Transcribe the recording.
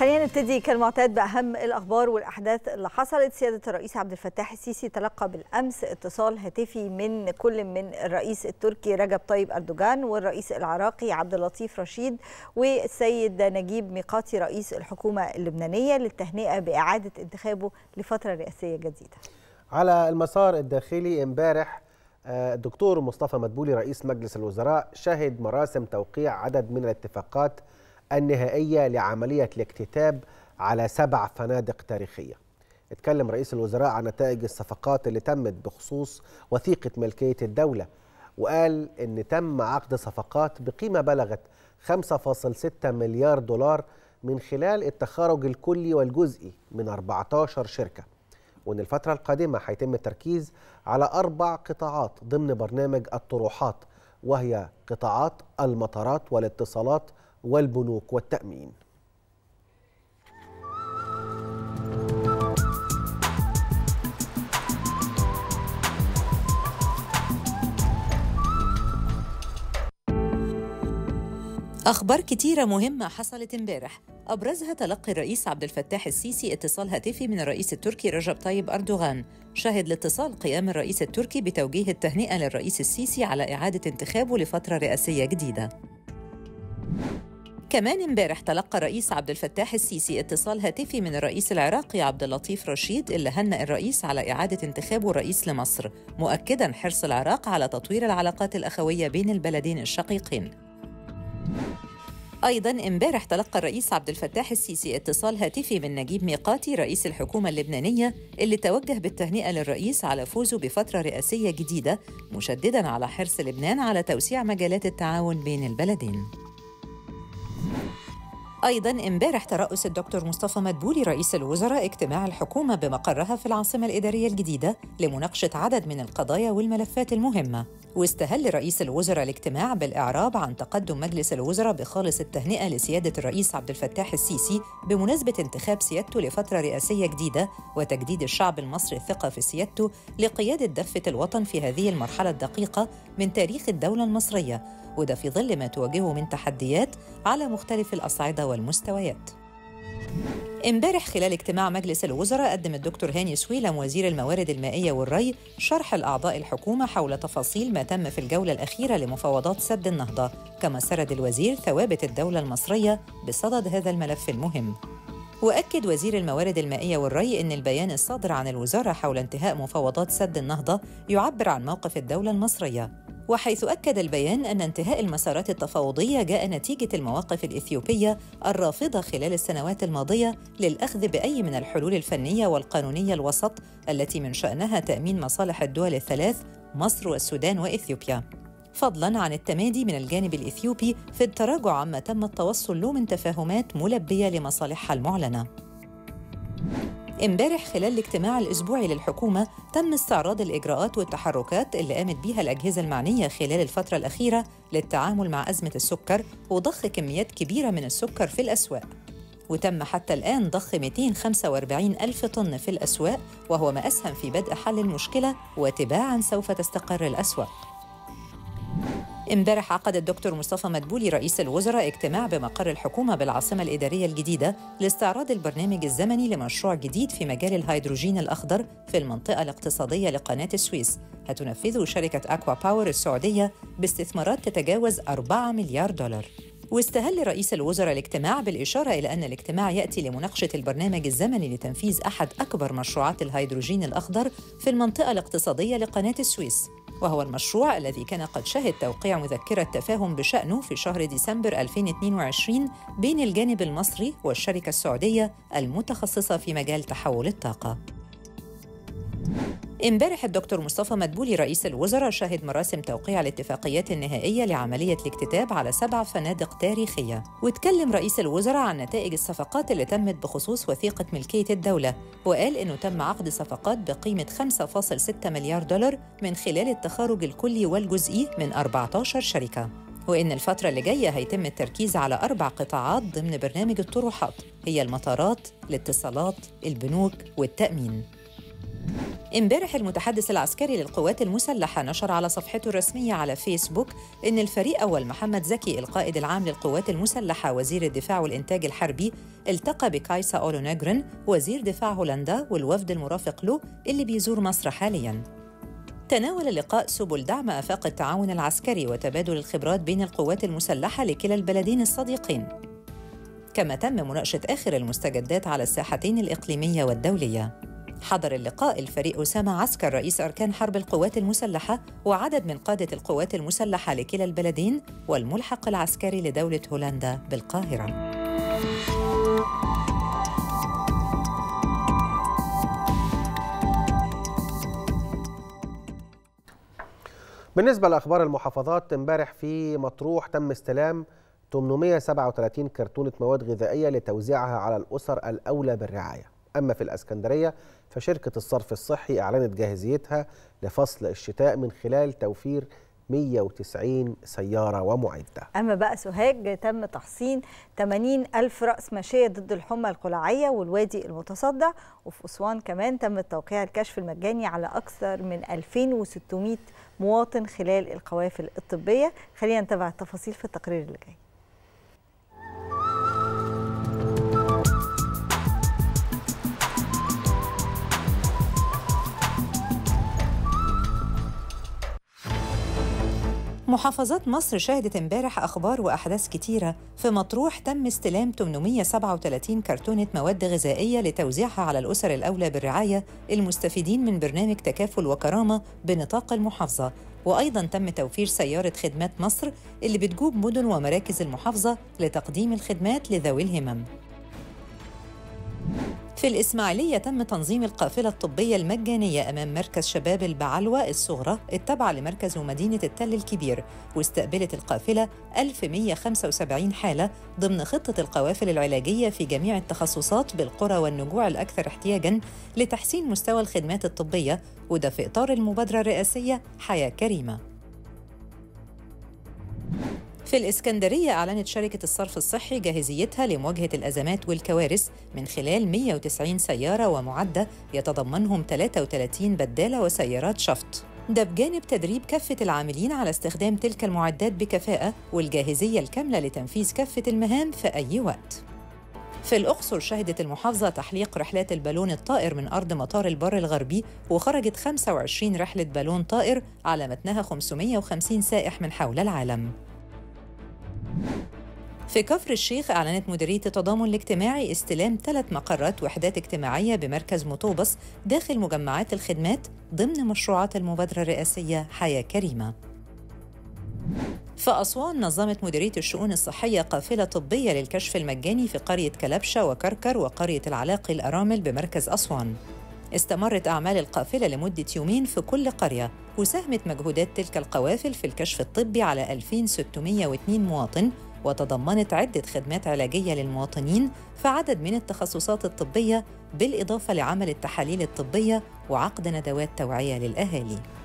خلينا نبتدي كالمعتاد بأهم الأخبار والأحداث اللي حصلت. سيادة الرئيس عبد الفتاح السيسي تلقى بالأمس اتصال هاتفي من كل من الرئيس التركي رجب طيب أردوغان والرئيس العراقي عبد اللطيف رشيد والسيد نجيب ميقاتي رئيس الحكومة اللبنانية للتهنئة بإعادة انتخابه لفترة رئاسية جديدة. على المسار الداخلي امبارح الدكتور مصطفى مدبولي رئيس مجلس الوزراء شهد مراسم توقيع عدد من الاتفاقات النهائية لعملية الاكتتاب على 7 فنادق تاريخية. اتكلم رئيس الوزراء عن نتائج الصفقات اللي تمت بخصوص وثيقة ملكية الدولة، وقال إن تم عقد صفقات بقيمة بلغت 5.6 مليار دولار من خلال التخارج الكلي والجزئي من 14 شركة، وإن الفترة القادمة هيتم التركيز على 4 قطاعات ضمن برنامج الطروحات، وهي قطاعات المطارات والاتصالات والبنوك والتأمين. أخبار كتيرة مهمة حصلت امبارح، أبرزها تلقي الرئيس عبد الفتاح السيسي اتصال هاتفي من الرئيس التركي رجب طيب أردوغان. شهد الاتصال قيام الرئيس التركي بتوجيه التهنئة للرئيس السيسي على إعادة انتخابه لفترة رئاسية جديدة. كمان امبارح تلقى الرئيس عبد الفتاح السيسي اتصال هاتفي من الرئيس العراقي عبد اللطيف رشيد اللي هنأ الرئيس على إعادة انتخابه رئيس لمصر، مؤكداً حرص العراق على تطوير العلاقات الأخوية بين البلدين الشقيقين. أيضاً امبارح تلقى الرئيس عبد الفتاح السيسي اتصال هاتفي من نجيب ميقاتي رئيس الحكومة اللبنانية اللي توجه بالتهنئة للرئيس على فوزه بفترة رئاسية جديدة، مشدداً على حرص لبنان على توسيع مجالات التعاون بين البلدين. أيضاً امبارح ترأس الدكتور مصطفى مدبولي رئيس الوزراء اجتماع الحكومة بمقرها في العاصمة الإدارية الجديدة لمناقشة عدد من القضايا والملفات المهمة، واستهل رئيس الوزراء الاجتماع بالإعراب عن تقدم مجلس الوزراء بخالص التهنئة لسيادة الرئيس عبد الفتاح السيسي بمناسبة انتخاب سيادته لفترة رئاسية جديدة وتجديد الشعب المصري الثقة في سيادته لقيادة دفة الوطن في هذه المرحلة الدقيقة من تاريخ الدولة المصرية، وده في ظل ما تواجهه من تحديات على مختلف الأصعدة والمستويات. امبارح خلال اجتماع مجلس الوزراء قدم الدكتور هاني سويلم وزير الموارد المائية والري شرح لأعضاء الحكومة حول تفاصيل ما تم في الجولة الأخيرة لمفاوضات سد النهضة، كما سرد الوزير ثوابت الدولة المصرية بصدد هذا الملف المهم. وأكد وزير الموارد المائية والري أن البيان الصادر عن الوزارة حول انتهاء مفاوضات سد النهضة يعبر عن موقف الدولة المصرية، وحيث أكد البيان أن انتهاء المسارات التفاوضية جاء نتيجة المواقف الإثيوبية الرافضة خلال السنوات الماضية للأخذ بأي من الحلول الفنية والقانونية الوسط التي من شأنها تأمين مصالح الدول الثلاث مصر والسودان وإثيوبيا، فضلاً عن التمادي من الجانب الإثيوبي في التراجع عما تم التوصل له من تفاهمات ملبية لمصالحها المعلنة. امبارح خلال الاجتماع الأسبوعي للحكومة تم استعراض الإجراءات والتحركات اللي قامت بها الأجهزة المعنية خلال الفترة الأخيرة للتعامل مع أزمة السكر وضخ كميات كبيرة من السكر في الأسواق، وتم حتى الآن ضخ 245 ألف طن في الأسواق، وهو ما أسهم في بدء حل المشكلة وتباعاً سوف تستقر الأسواق. امبارح عقد الدكتور مصطفى مدبولي رئيس الوزراء اجتماع بمقر الحكومة بالعاصمة الإدارية الجديدة لاستعراض البرنامج الزمني لمشروع جديد في مجال الهيدروجين الأخضر في المنطقة الاقتصادية لقناة السويس، هتنفذه شركة أكوا باور السعودية باستثمارات تتجاوز 4 مليار دولار. واستهل رئيس الوزراء الاجتماع بالإشارة إلى أن الاجتماع يأتي لمناقشة البرنامج الزمني لتنفيذ أحد أكبر مشروعات الهيدروجين الأخضر في المنطقة الاقتصادية لقناة السويس، وهو المشروع الذي كان قد شهد توقيع مذكرة تفاهم بشأنه في شهر ديسمبر 2022 بين الجانب المصري والشركة السعودية المتخصصة في مجال تحول الطاقة. امبارح الدكتور مصطفى مدبولي رئيس الوزراء شهد مراسم توقيع الاتفاقيات النهائية لعملية الاكتتاب على 7 فنادق تاريخية، واتكلم رئيس الوزراء عن نتائج الصفقات اللي تمت بخصوص وثيقة ملكية الدولة، وقال إنه تم عقد صفقات بقيمة 5.6 مليار دولار من خلال التخارج الكلي والجزئي من 14 شركة، وإن الفترة اللي جاية هيتم التركيز على 4 قطاعات ضمن برنامج الطروحات، هي المطارات، الاتصالات، البنوك والتأمين. امبارح المتحدث العسكري للقوات المسلحة نشر على صفحته الرسمية على فيسبوك إن الفريق أول محمد زكي القائد العام للقوات المسلحة وزير الدفاع والإنتاج الحربي التقى بكايسا أولونيغرين وزير دفاع هولندا والوفد المرافق له اللي بيزور مصر حالياً. تناول اللقاء سبل دعم آفاق التعاون العسكري وتبادل الخبرات بين القوات المسلحة لكلا البلدين الصديقين، كما تم مناقشة آخر المستجدات على الساحتين الإقليمية والدولية. حضر اللقاء الفريق أسامة عسكر رئيس أركان حرب القوات المسلحة وعدد من قادة القوات المسلحة لكلا البلدين والملحق العسكري لدولة هولندا بالقاهرة. بالنسبة لأخبار المحافظات، امبارح في مطروح تم استلام 837 كرتونة مواد غذائية لتوزيعها على الأسر الأولى بالرعاية. أما في الإسكندرية فشركة الصرف الصحي أعلنت جاهزيتها لفصل الشتاء من خلال توفير 190 سيارة ومعدة. أما بقى سوهاج تم تحصين 80,000 رأس ماشية ضد الحمى القلاعية والوادي المتصدع، وفي أسوان كمان تم توقيع الكشف المجاني على أكثر من 2600 مواطن خلال القوافل الطبية. خلينا نتابع التفاصيل في التقرير اللي جاي. محافظات مصر شهدت امبارح أخبار وأحداث كتيرة. في مطروح تم استلام 837 كرتونة مواد غذائية لتوزيعها على الأسر الأولى بالرعاية المستفيدين من برنامج تكافل وكرامة بنطاق المحافظة، وأيضاً تم توفير سيارة خدمات مصر اللي بتجوب مدن ومراكز المحافظة لتقديم الخدمات لذوي الهمم. في الإسماعيلية تم تنظيم القافلة الطبية المجانية أمام مركز شباب البعلوة الصغرى التابعة لمركز ومدينة التل الكبير، واستقبلت القافلة 1175 حالة ضمن خطة القوافل العلاجية في جميع التخصصات بالقرى والنجوع الأكثر احتياجاً لتحسين مستوى الخدمات الطبية، وده في إطار المبادرة الرئاسية حياة كريمة. في الإسكندرية أعلنت شركة الصرف الصحي جاهزيتها لمواجهة الأزمات والكوارث من خلال 190 سيارة ومعدة يتضمنهم 33 بدالة وسيارات شفط، ده بجانب تدريب كافة العاملين على استخدام تلك المعدات بكفاءة والجاهزية الكاملة لتنفيذ كافة المهام في أي وقت. في الأقصر شهدت المحافظة تحليق رحلات البالون الطائر من أرض مطار البر الغربي، وخرجت 25 رحلة بالون طائر على متنها 550 سائح من حول العالم. في كفر الشيخ أعلنت مديرية التضامن الاجتماعي استلام 3 مقرات وحدات اجتماعية بمركز مطوبس داخل مجمعات الخدمات ضمن مشروعات المبادرة الرئاسية حياة كريمة. في أسوان نظمت مديرية الشؤون الصحية قافلة طبية للكشف المجاني في قرية كلبشة وكركر وقرية العلاقي الأرامل بمركز أسوان. استمرت أعمال القافلة لمدة يومين في كل قرية، وساهمت مجهودات تلك القوافل في الكشف الطبي على 2602 مواطن، وتضمنت عدة خدمات علاجية للمواطنين في عدد من التخصصات الطبية، بالإضافة لعمل التحاليل الطبية وعقد ندوات توعية للأهالي.